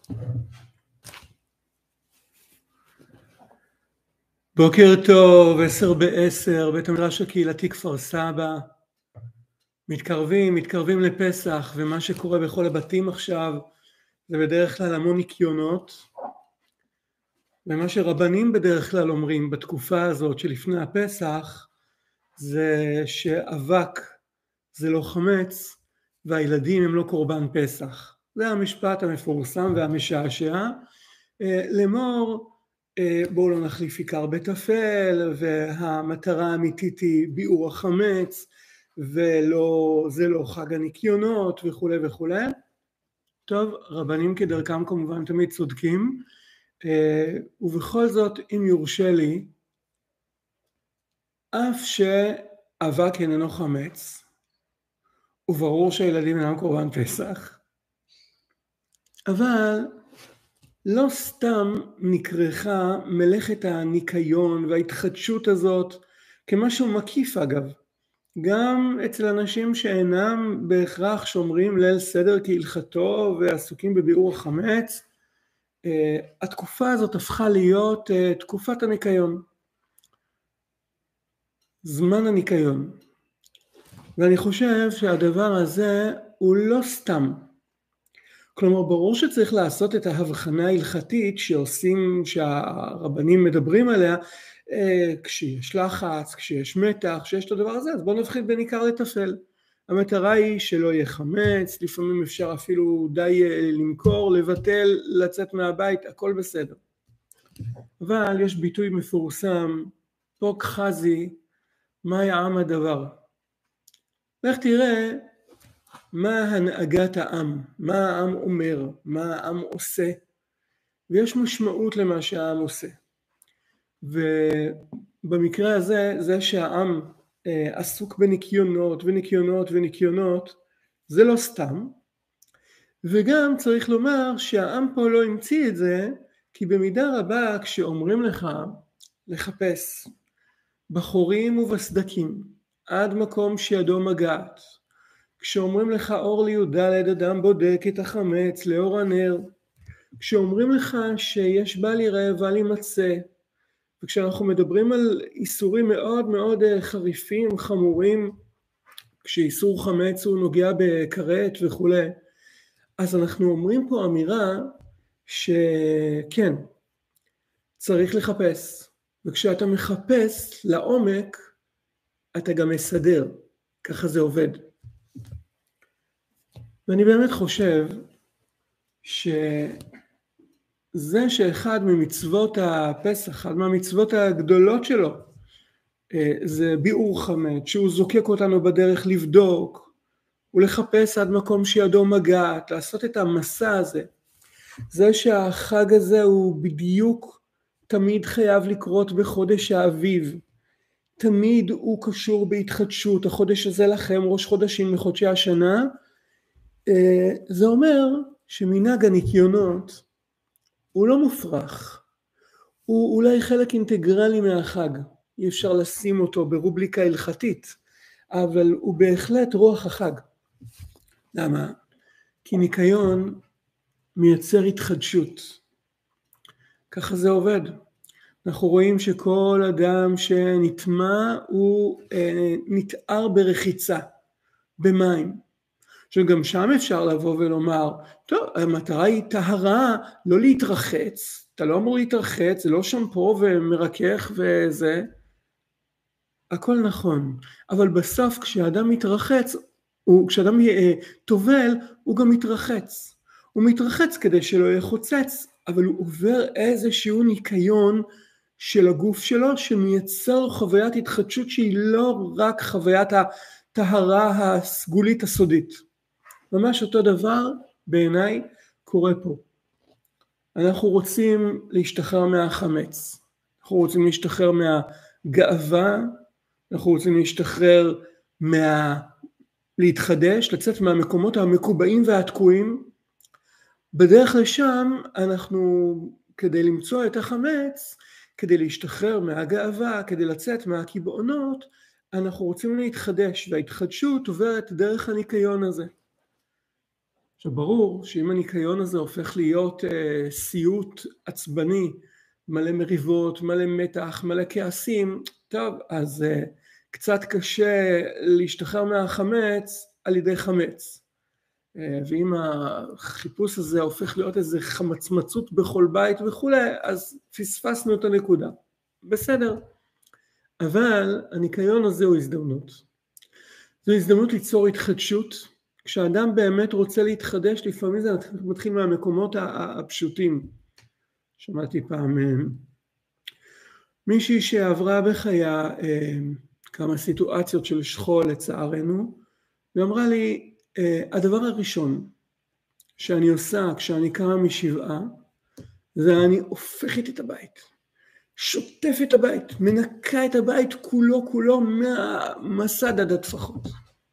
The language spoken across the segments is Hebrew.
בוקר טוב, 10:10, בית המדרש הקהילתי כפר סבא. מתקרבים לפסח, ומה שקורה בכל הבתים עכשיו זה בדרך כלל המון ניקיונות, ומה שרבנים בדרך כלל אומרים בתקופה הזאת שלפני הפסח זה שאבק זה לא חמץ והילדים הם לא קורבן פסח. זה המשפט המפורסם והמשעשע. לאמור בואו לא נחליף עיקר בטפל, והמטרה האמיתית היא ביעור החמץ, וזה לא חג הניקיונות וכו' וכו'. טוב, רבנים כדרכם כמובן תמיד צודקים, ובכל זאת אם יורשה לי, אף שאבק איננו חמץ, וברור שהילדים אינם קורבן פסח, אבל לא סתם נקרחה מלאכת הניקיון וההתחדשות הזאת כמשהו מקיף אגב. גם אצל אנשים שאינם בהכרח שומרים ליל סדר כהלכתו ועסוקים בביעור החמץ, התקופה הזאת הפכה להיות תקופת הניקיון. זמן הניקיון. ואני חושב שהדבר הזה הוא לא סתם. כלומר, ברור שצריך לעשות את ההבחנה ההלכתית שהרבנים מדברים עליה, כשיש לחץ, כשיש מתח, כשיש את הדבר הזה, אז בואו נבחין בין עיקר לטפל. המטרה היא שלא יהיה חמץ, לפעמים אפשר אפילו די למכור, לבטל, לצאת מהבית, הכל בסדר. אבל יש ביטוי מפורסם, פוק חזי, מה יעם הדבר? לך תראה, מה הנהגת העם, מה העם אומר, מה העם עושה, ויש משמעות למה שהעם עושה. ובמקרה הזה, זה שהעם עסוק בניקיונות וניקיונות וניקיונות, זה לא סתם, וגם צריך לומר שהעם פה לא המציא את זה, כי במידה רבה כשאומרים לך לחפש בחורים ובסדקים, עד מקום שידו מגעת, כשאומרים לך אור לי"ד אדם בודק את החמץ לאור הנר, כשאומרים לך שיש בל יראה בל יימצא, וכשאנחנו מדברים על איסורים מאוד מאוד חריפים, חמורים, כשאיסור חמץ הוא נוגע בכרת וכו', אז אנחנו אומרים פה אמירה שכן, צריך לחפש, וכשאתה מחפש לעומק, אתה גם מסדר, ככה זה עובד. ואני באמת חושב שזה שאחד ממצוות הפסח, אחד מהמצוות הגדולות שלו, זה ביעור חמץ, שהוא זוקק אותנו בדרך לבדוק, ולחפש עד מקום שידו מגעת, לעשות את המסע הזה. זה שהחג הזה הוא בדיוק תמיד חייב לקרות בחודש האביב, תמיד הוא קשור בהתחדשות, החודש הזה לכם ראש חודשים מחודשי השנה, זה אומר שמנהג הניקיונות הוא לא מופרך, הוא אולי חלק אינטגרלי מהחג, אי אפשר לשים אותו ברובליקה הלכתית, אבל הוא בהחלט רוח החג. למה? כי ניקיון מייצר התחדשות, ככה זה עובד. אנחנו רואים שכל אדם שנטמע הוא נתאר ברחיצה, במים. שגם שם אפשר לבוא ולומר, טוב, המטרה היא טהרה, לא להתרחץ, אתה לא אמור להתרחץ, זה לא שמפו ומרכך וזה, הכל נכון, אבל בסוף כשאדם מתרחץ, כשאדם טובל, הוא גם מתרחץ, הוא מתרחץ כדי שלא יהיה חוצץ, אבל הוא עובר איזשהו ניקיון של הגוף שלו, שמייצר לו חוויית התחדשות שהיא לא רק חוויית הטהרה הסגולית הסודית. ממש אותו דבר בעיניי קורה פה. אנחנו רוצים להשתחרר מהחמץ, אנחנו רוצים להשתחרר מהגאווה, אנחנו רוצים להשתחרר להתחדש, לצאת מהמקומות המקובעים והתקועים. בדרך לשם אנחנו, כדי למצוא את החמץ, כדי להשתחרר מהגאווה, כדי לצאת מהקיבעונות, אנחנו רוצים להתחדש, וההתחדשות עוברת דרך הניקיון הזה. עכשיו ברור שאם הניקיון הזה הופך להיות סיוט עצבני, מלא מריבות, מלא מתח, מלא כעסים, טוב, אז קצת קשה להשתחרר מהחמץ על ידי חמץ. ואם החיפוש הזה הופך להיות איזה חמצמצות בכל בית וכולי, אז פספסנו את הנקודה. בסדר. אבל הניקיון הזה הוא הזדמנות. זו הזדמנות ליצור התחדשות. כשאדם באמת רוצה להתחדש, לפעמים זה מתחיל מהמקומות הפשוטים. שמעתי פעם מישהי שעברה בחייה כמה סיטואציות של שכול לצערנו, ואמרה לי, הדבר הראשון שאני עושה כשאני קמה משבעה, זה אני הופכת את הבית, שוטפת את הבית, מנקה את הבית כולו מהמסד עד הטפחות.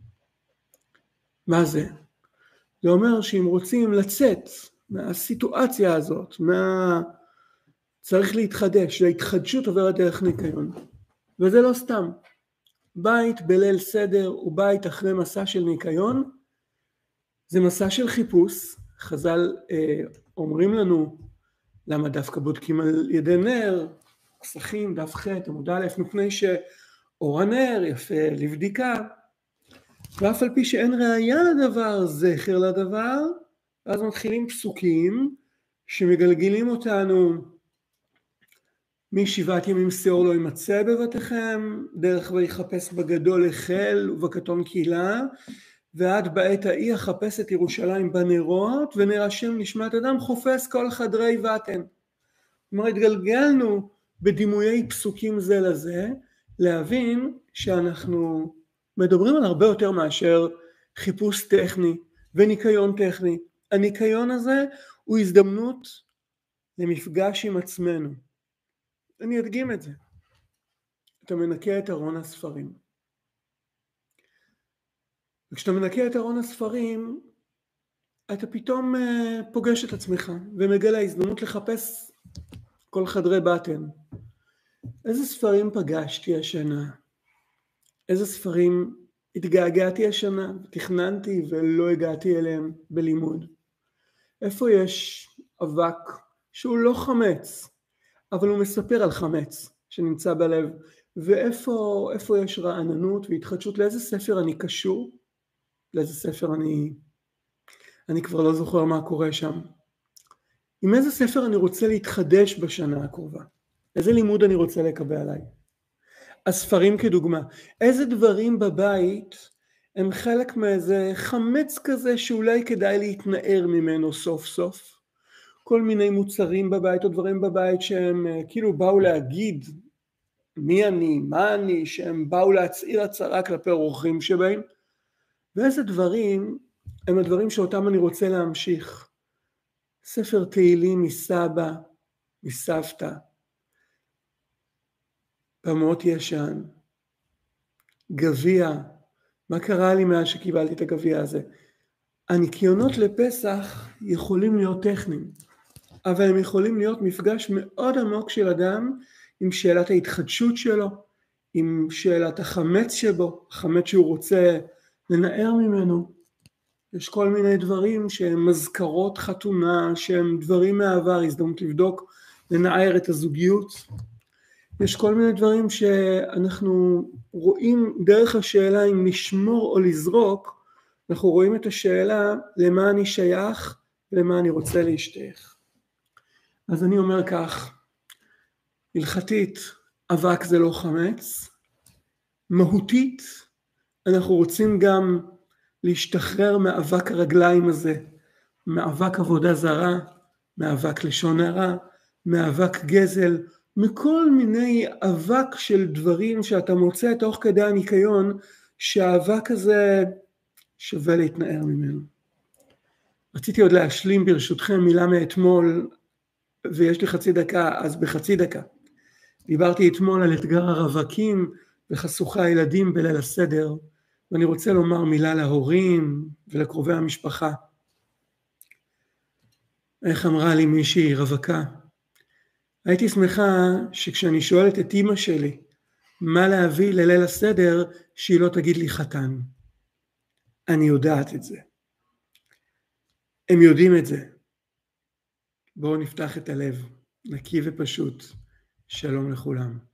מה זה? זה אומר שאם רוצים לצאת מהסיטואציה הזאת, צריך להתחדש, ההתחדשות עוברת דרך ניקיון. וזה לא סתם. בית בליל סדר ובית אחרי מסע של ניקיון, זה מסע של חיפוש. חז"ל אומרים לנו, למה דווקא בודקים על ידי נר, כסכים, דף ח' עמוד א', מפני שאור הנר יפה לבדיקה, ואף על פי שאין ראיה לדבר, זכר לדבר, אז מתחילים פסוקים שמגלגלים אותנו משבעת ימים שאור לא יימצא בבתיכם, דרך ויחפש בגדול החל ובקטון קהילה, ועד בעת ההיא אחפש את ירושלים בנרות, ונר השם נשמת אדם חופש כל חדרי בטן. כלומר, התגלגלנו בדימויי פסוקים זה לזה, להבין שאנחנו מדברים על הרבה יותר מאשר חיפוש טכני וניקיון טכני. הניקיון הזה הוא הזדמנות למפגש עם עצמנו. אני אדגים את זה. אתה מנקה את ארון הספרים. וכשאתה מנקה את ארון הספרים, אתה פתאום פוגש את עצמך ומגלה הזדמנות לחפש כל חדרי בטן. איזה ספרים פגשתי השנה? איזה ספרים התגעגעתי השנה? תכננתי ולא הגעתי אליהם בלימוד. איפה יש אבק שהוא לא חמץ, אבל הוא מספר על חמץ שנמצא בלב, ואיפה יש רעננות והתחדשות, לאיזה ספר אני קשור, לאיזה ספר אני כבר לא זוכר מה קורה שם. עם איזה ספר אני רוצה להתחדש בשנה הקרובה, איזה לימוד אני רוצה לקבל עליי. הספרים כדוגמה, איזה דברים בבית הם חלק מאיזה חמץ כזה שאולי כדאי להתנער ממנו סוף סוף. כל מיני מוצרים בבית או דברים בבית שהם כאילו באו להגיד מי אני, מה אני, שהם באו להצעיר הצהרה כלפי אורחים שבהם. ואיזה דברים הם הדברים שאותם אני רוצה להמשיך. ספר תהילים מסבא, מסבתא, במות ישן, גביע. מה קרה לי מאז שקיבלתי את הגביע הזה? הניקיונות לפסח יכולים להיות טכניים, אבל הם יכולים להיות מפגש מאוד עמוק של אדם עם שאלת ההתחדשות שלו, עם שאלת החמץ שבו, החמץ שהוא רוצה לנער ממנו. יש כל מיני דברים שהם מזכרות חתונה, שהם דברים מהעבר, הזדמנות לבדוק, לנער את הזוגיות. יש כל מיני דברים שאנחנו רואים דרך השאלה אם לשמור או לזרוק, אנחנו רואים את השאלה למה אני שייך ולמה אני רוצה להשתייך. אז אני אומר כך, הלכתית, אבק זה לא חמץ, מהותית, אנחנו רוצים גם להשתחרר מאבק הרגליים הזה, מאבק עבודה זרה, מאבק לשון הרע, מאבק גזל, מכל מיני אבק של דברים שאתה מוצא תוך כדי הניקיון, שהאבק הזה שווה להתנער ממנו. רציתי עוד להשלים ברשותכם מילה מאתמול, ויש לי חצי דקה, אז בחצי דקה. דיברתי אתמול על אתגר הרווקים וחסוכי הילדים בליל הסדר, ואני רוצה לומר מילה להורים ולקרובי המשפחה. איך אמרה לי מישהי רווקה? הייתי שמחה שכשאני שואלת את אמא שלי מה להביא לליל הסדר, שהיא לא תגיד לי חתן. אני יודעת את זה. הם יודעים את זה. בואו נפתח את הלב, נקי ופשוט. שלום לכולם.